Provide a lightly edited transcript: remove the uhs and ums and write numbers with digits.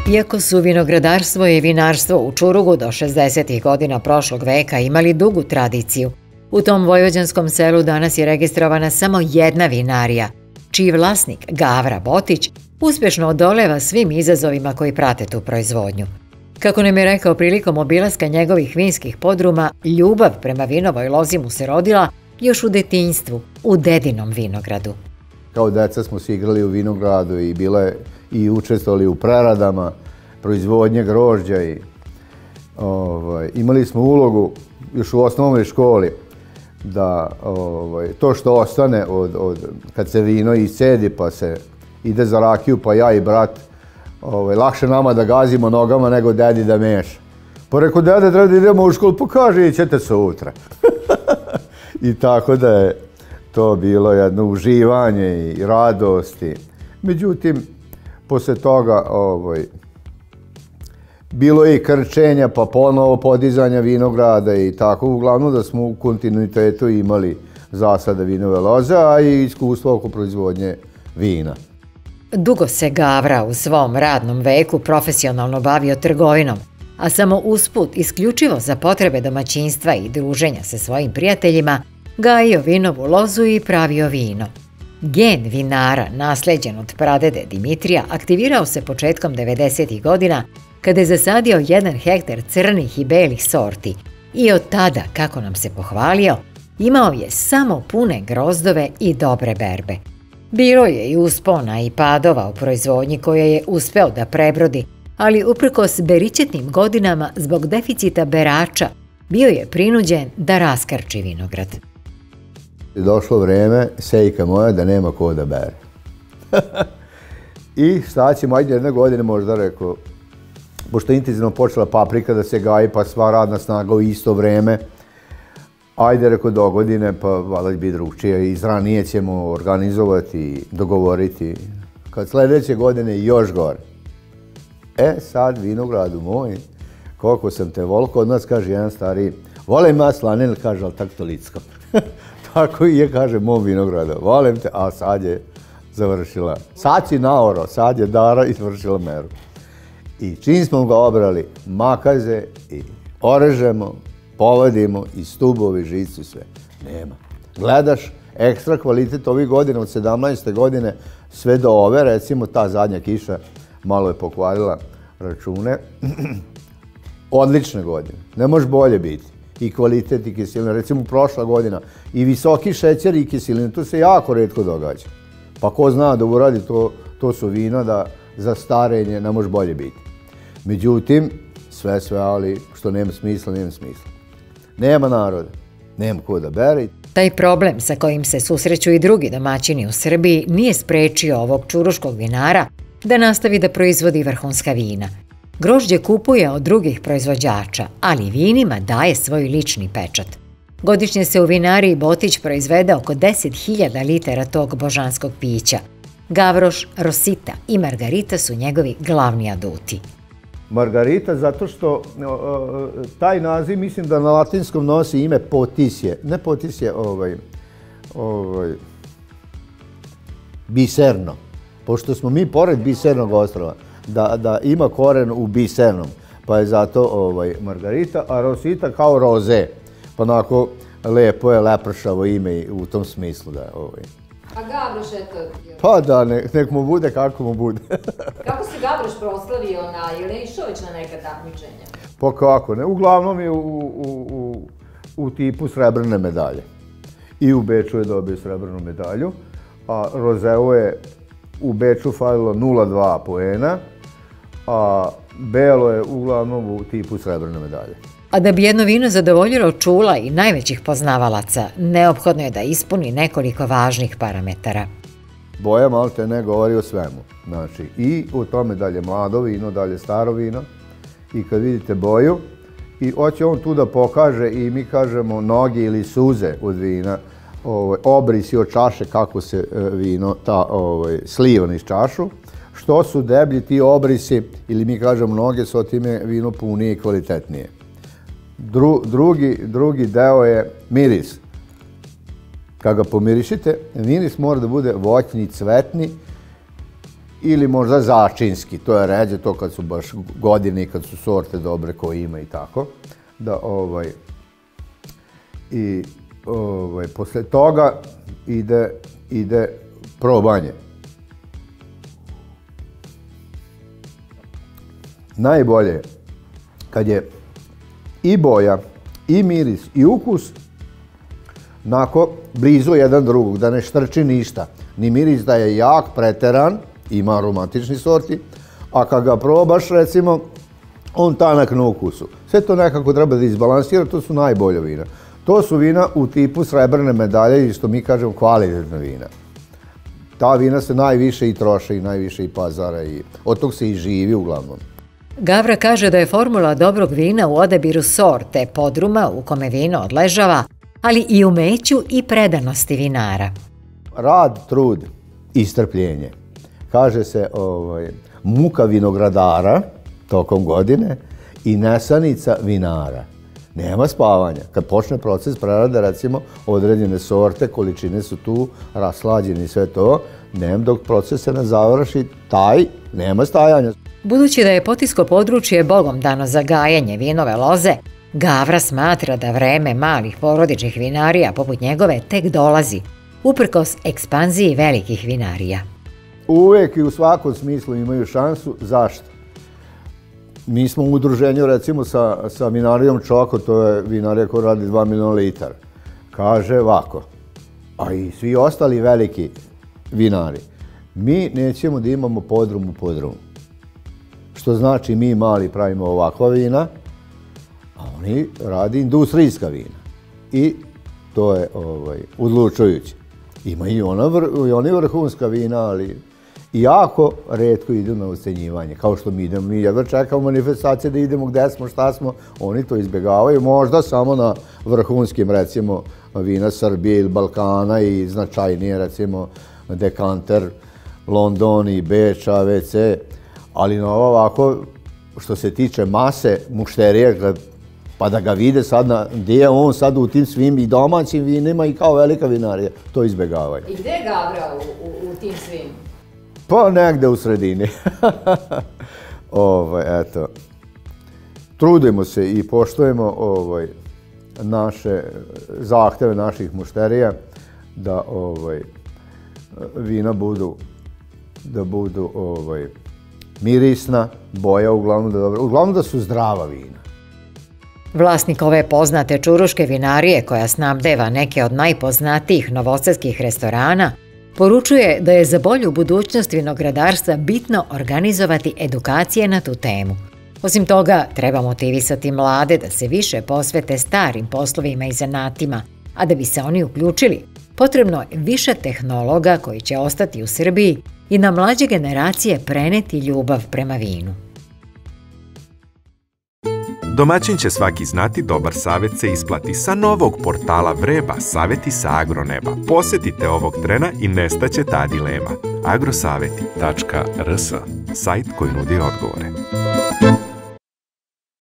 Iako su vinogradarstvo i vinarstvo u Čurugu do 60. godina prošlog veka imali dugu tradiciju, u tom vojvođanskom selu danas je registrovana samo jedna vinarija, čiji vlasnik Gavra Botić uspješno odoleva svim izazovima koji prate tu proizvodnju. Kako nam je rekao prilikom obilaska njegovih vinskih podruma, ljubav prema vinovoj lozi mu se rodila još u detinjstvu, u dedinom vinogradu. Kao deca smo se igrali u vinogradu i učestvovali u preradama, proizvodnje grožđa i imali smo ulogu još u osnovnoj školi da to što ostane kad se vino iscedi pa se ide za rakiju pa ja i brat, lakše nama da gazimo nogama nego dedi da meša. Pa rekao, dede, treba da idemo u školu, pa kaže, ićete sutra. I tako da je to bilo jedno uživanje i radosti. Međutim, posle toga bilo je i krčenja, pa ponovo podizanja vinograda i tako. Uglavnom da smo u kontinuitetu imali zasada vinove loze, a i iskustvo oko proizvodnje vina. Dugo se Gavra u svom radnom veku profesionalno bavio trgovinom, a samo usput isključivo za potrebe domaćinstva i druženja sa svojim prijateljima gajio vinovu lozu i pravio vino. Gen vinara, nasleđen od pradede Dimitrija, aktivirao se početkom 90. godina kada je zasadio 1 hektar crnih i belih sorti i od tada, kako nam se pohvalio, imao je samo pune grozdove i dobre berbe. Bilo je i uspona i padova u proizvodnji koje je uspeo da prebrodi, ali uprkos beričetnim godinama zbog deficita berača bio je prinuđen da raskrči vinograd. Došlo vreme, sejka moja, da nema ko da bere. I šta ćemo, ajde jedne godine možda rekao, pošto je intenzivno počela paprika da se gaji, pa sva radna snaga u isto vreme, ajde, rekao, do godine, pa valjda će biti drugčije, izranije ćemo organizovati, dogovoriti. Kad sljedeće godine još gore. Sad vinogradu moj, koliko sam te volko, od nas kaže jedan stariji, volim ja slanil, kaže, ali tako tolicko. Tako i je, kaže, mom vinograda, volim te, a sad je završila. Sad si naoro, sad je dara i završila meru. I čim smo ga obrali, makaze i orežemo, povadimo i stubovi, žicu, sve. Nema. Gledaš ekstra kvalitet ovih godina, od 17. godine sve do ove, recimo ta zadnja kiša malo je pokvarila račune. Odlične godine. Ne može bolje biti. I kvalitet i kiselina. Recimo prošla godina i visoki šećer i kiselina. To se jako retko događa. Pa ko zna da uradi to su vina da za starenje ne može bolje biti. Međutim, sve, ali što nema smisla, nema smisla. Nema naroda, nema ko da bere. Taj problem sa kojim se susreću i drugi domaćini u Srbiji nije sprečio ovog čuruškog vinara da nastavi da proizvodi vrhunska vina. Grožđe kupuje od drugih proizvođača, ali vinima daje svoj lični pečat. Godišnje se u vinariji Botić proizvede oko 10.000 litara tog božanskog pića. Gavroš, Rosita i Margarita su njegovi glavni aduti. Margarita zato što taj naziv mislim da na latinskom nosi ime Potisje. Ne Potisje, Biserno. Pošto smo mi pored Bisernog ostrava, da ima koren u Bisernom, pa je zato Margarita, a Rosita kao roze. Pa onako lepo je, lepršavo ime u tom smislu da je A Gavroš, eto... Pa da, nek mu bude kako mu bude. Kako se Gavroš proslavio je li išao već na neka takmičenja? Pa kako ne, uglavnom je u tipu srebrne medalje. I u Beču je dobio srebrnu medalju, a Rozeu je u Beču falilo 0,2 poena, a Belo je uglavnom u tipu srebrne medalje. A da bi jedno vino zadovoljilo čula i najvećih poznavalaca, neophodno je da ispuni nekoliko važnih parametara. Boja malte ne govori o svemu. Znači, i o tome da li je mlado vino, da li je staro vino. I kad vidite boju, i hoće on tu da pokaže i mi kažemo noge ili suze od vina, obrisi od čaše kako se vino sliva iz čašu. Što su deblji ti obrisi, ili mi kažemo noge, su od time vino punije i kvalitetnije. Drugi deo je miris. Kad ga pomirišite, miris mora da bude voćni, cvetni ili možda začinski, to je ređe, to kad su baš godine i kad su sorte dobre koje ima i tako. Da, posle toga ide probanje. Najbolje je kad je i boja, i miris, i ukus onako blizu jedan drugog, da ne štrči ništa. Ni miris da je jak, preteran, ima aromatični sorti, a kad ga probaš, recimo, on tanak na ukusu. Sve to nekako treba da izbalansira, to su najbolja vina. To su vina u tipu srebrne medalje i što mi kažemo kvalitetna vina. Ta vina se najviše i troše i najviše i pazara i od tog se i živi uglavnom. Gavra kaže da je formula dobrog vina u odabiru sorte, podruma u kome vino odležava, ali i umeću i predanosti vinara. Rad, trud i strpljenje. Kaže se muka vinogradara tokom godine i nesanica vinara. Nema spavanja. Kad počne proces prerade, recimo, određene sorte, količine su tu, raslađene i sve to, dok proces se ne završi, nema stajanja. Budući da je Potisko područje bogom dano za gajenje vinove loze, Gavra smatra da vreme malih porodičnih vinarija poput njegove tek dolazi, uprkos ekspanziji velikih vinarija. Uvijek i u svakom smislu imaju šansu. Zašto? Mi smo u udruženju, recimo, sa vinarijom Čoko, to je vinarija koja radi 2 miliona litara. Kaže ovako, a i svi ostali veliki vinari, mi nećemo da imamo podrum u podrumu. Što znači mi mali pravimo ovakva vina, a oni radi industrijska vina. I to je odlučujuće. Ima i oni vrhunska vina, ali jako retko idu na ocenjivanje. Kao što mi idemo, mi jedva čekamo manifestacije da idemo gde smo, šta smo, oni to izbjegavaju. Možda samo na vrhunskim, recimo, vina Srbije ili Balkana i značajnije, recimo, Dekanter, London i Beč, AVC. Ali na ovako, što se tiče mase mušterije, pa da ga vide sad gdje je on sad u tim svim i domaćim vinima i kao velika vinarija, to izbjegavaju. I gdje je Gavra u tim svim? Pa negde u sredini. Eto. Trudimo se i poštujemo naše zahteve naših mušterija da vina budu mirisna, boja uglavnom da su zdrava vina. Vlasnik ove poznate čuruške vinarije koja snabdeva neke od najpoznatijih novosadskih restorana poručuje da je za bolju budućnost vinogradarstva bitno organizovati edukacije na tu temu. Osim toga, treba motivisati mlade da se više posvete starim poslovima i zanatima, a da bi se oni uključili, potrebno je više tehnologa koji će ostati u Srbiji i na mlađe generacije preneti ljubav prema vinu. Domaćin će svaki znati, dobar savjet se isplati. Sa novog portala Vreba, savjeti sa agroneba. Posjetite ovog trena i nestaće ta dilema. agrosaveti.rs, sajt koji nudi odgovore.